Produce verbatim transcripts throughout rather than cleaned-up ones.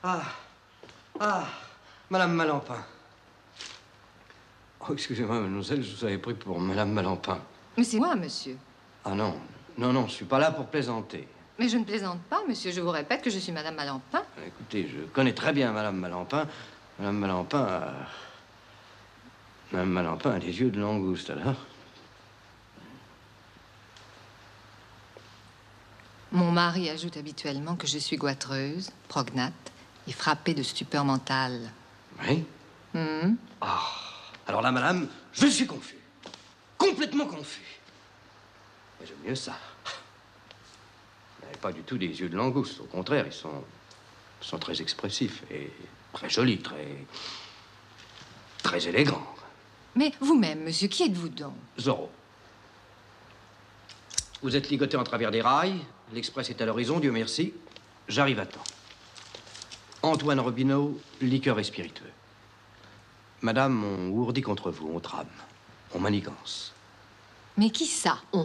Ah, ah, Madame Malampin. Oh, excusez-moi, mademoiselle, je vous avais pris pour Madame Malampin. Mais c'est moi, monsieur. Ah non, non, non, je suis pas là pour plaisanter. Mais je ne plaisante pas, monsieur. Je vous répète que je suis Madame Malampin. Écoutez, je connais très bien Madame Malampin. Madame Malampin a... Madame Malampin a des yeux de langouste, alors. Mon mari ajoute habituellement que je suis goîtreuse, prognate et frappée de stupeur mentale. Oui? Hum. Ah, alors là, madame, je suis confus. Complètement confus. Mais j'aime mieux ça. Vous n'avez pas du tout des yeux de langouste. Au contraire, ils sont, sont très expressifs et très jolis, très... très élégants. Mais vous-même, monsieur, qui êtes-vous donc? Zorro. Vous êtes ligoté en travers des rails. L'Express est à l'horizon, Dieu merci. J'arrive à temps. Antoine Robineau, liqueur et spiritueux. Madame, on ourdit contre vous, on trame, on manigance. Mais qui ça, on?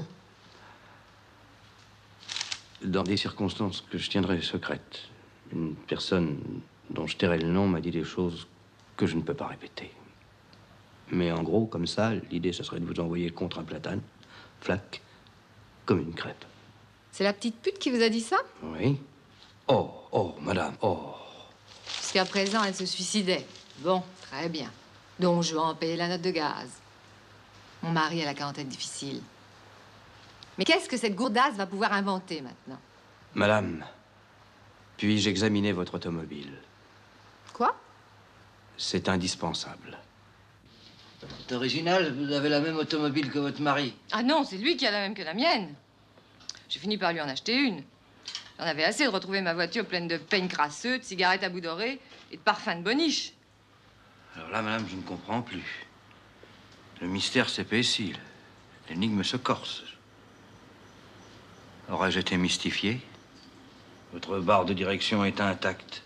Dans des circonstances que je tiendrai secrètes, une personne dont je tairai le nom m'a dit des choses que je ne peux pas répéter. Mais en gros, comme ça, l'idée, ce serait de vous envoyer contre un platane, flac, comme une crêpe. C'est la petite pute qui vous a dit ça? Oui. Oh, oh, madame, oh. Jusqu'à présent, elle se suicidait. Bon, très bien. Don Juan payait la note de gaz. Mon mari a la quarantaine difficile. Mais qu'est-ce que cette gourdasse va pouvoir inventer maintenant? Madame, puis-je examiner votre automobile? Quoi? C'est indispensable. C'est original, vous avez la même automobile que votre mari. Ah non, c'est lui qui a la même que la mienne. J'ai fini par lui en acheter une. J'en avais assez de retrouver ma voiture pleine de peignes crasseux, de cigarettes à bout doré et de parfums de boniche. Alors là, madame, je ne comprends plus. Le mystère s'épaissit. L'énigme se corse. Aurais-je été mystifié? Votre barre de direction est intacte.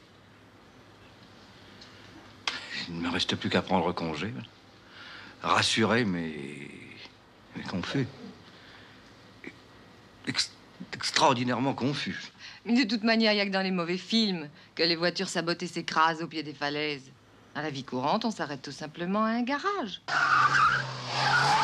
Il ne me reste plus qu'à prendre congé. Rassuré, mais... mais confus. Ex... extraordinairement confus. Mais de toute manière, il n'y a que dans les mauvais films que les voitures sabotées s'écrasent au pied des falaises. Dans la vie courante, on s'arrête tout simplement à un garage.